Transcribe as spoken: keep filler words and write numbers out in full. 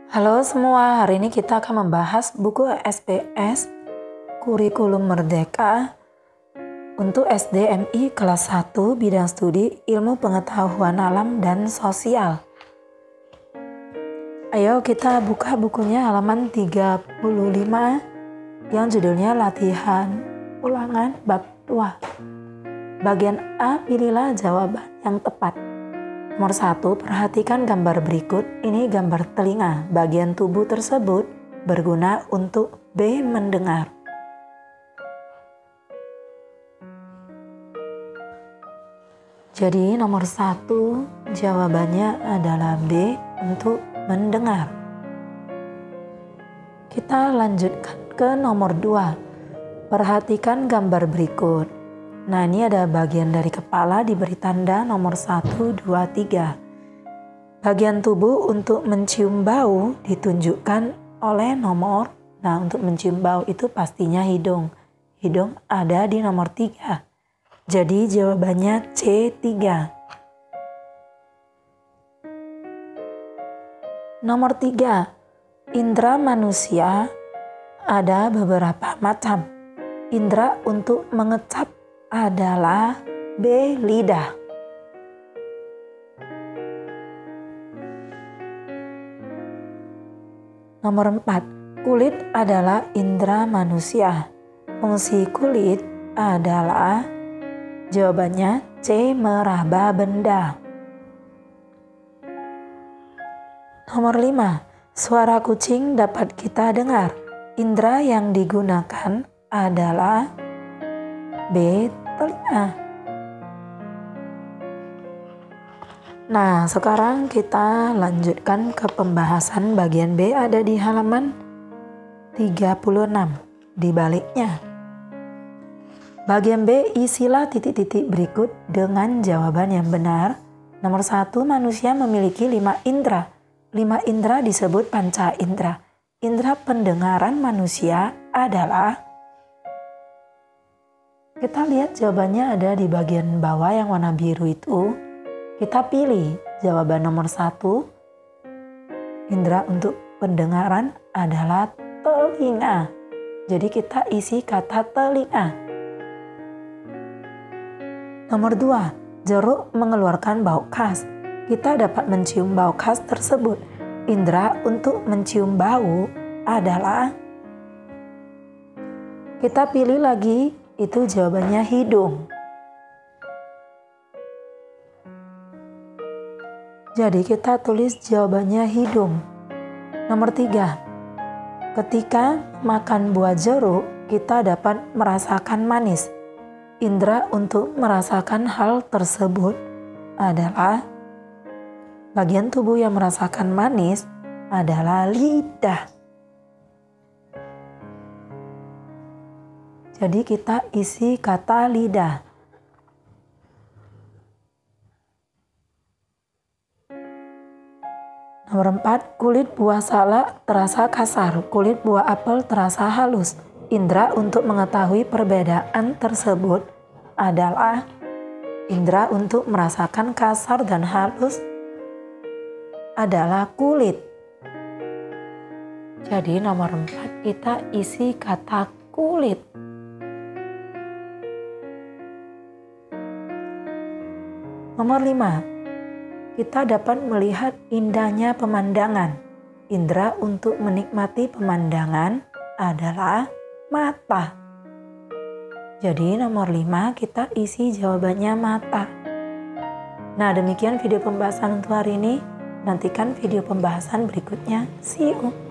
Halo semua, hari ini kita akan membahas buku S P S Kurikulum Merdeka untuk S D M I kelas satu bidang studi Ilmu Pengetahuan Alam dan Sosial. Ayo kita buka bukunya halaman tiga puluh lima yang judulnya Latihan Ulangan Bab dua. Bagian A, pilihlah jawaban yang tepat. Nomor satu, perhatikan gambar berikut. Ini gambar telinga. Bagian tubuh tersebut berguna untuk B, mendengar. Jadi nomor satu jawabannya adalah B, untuk mendengar. Kita lanjutkan ke nomor dua. Perhatikan gambar berikut. Nah, ini ada bagian dari kepala diberi tanda nomor satu, dua, tiga. Bagian tubuh untuk mencium bau ditunjukkan oleh nomor. Nah, untuk mencium bau itu pastinya hidung. Hidung ada di nomor tiga. Jadi jawabannya C, tiga. Nomor tiga. Indra manusia ada beberapa macam. Indra untuk mengecap adalah B, lidah. Nomor empat, kulit adalah indera manusia. Fungsi kulit adalah, jawabannya C, meraba benda. Nomor lima, suara kucing dapat kita dengar. Indera yang digunakan adalah B, telinga. Nah, sekarang kita lanjutkan ke pembahasan bagian B, ada di halaman tiga puluh enam. Di baliknya. Bagian B, isilah titik-titik berikut dengan jawaban yang benar. Nomor satu, manusia memiliki lima indera. Lima indera disebut panca indera. Indera pendengaran manusia adalah, kita lihat jawabannya ada di bagian bawah yang warna biru itu. Kita pilih jawaban nomor satu. Indera untuk pendengaran adalah telinga. Jadi kita isi kata telinga. Nomor dua. Jeruk mengeluarkan bau khas. Kita dapat mencium bau khas tersebut. Indera untuk mencium bau adalah, kita pilih lagi, itu jawabannya hidung. Jadi kita tulis jawabannya hidung. Nomor tiga. Ketika makan buah jeruk, kita dapat merasakan manis. Indera untuk merasakan hal tersebut adalah, bagian tubuh yang merasakan manis adalah lidah. Jadi kita isi kata lidah. Nomor empat, kulit buah salak terasa kasar, kulit buah apel terasa halus. Indera untuk mengetahui perbedaan tersebut adalah, indera untuk merasakan kasar dan halus adalah kulit. Jadi nomor empat kita isi kata kulit. Nomor lima, kita dapat melihat indahnya pemandangan. Indera untuk menikmati pemandangan adalah mata. Jadi nomor lima kita isi jawabannya mata. Nah, demikian video pembahasan untuk hari ini. Nantikan video pembahasan berikutnya. See you.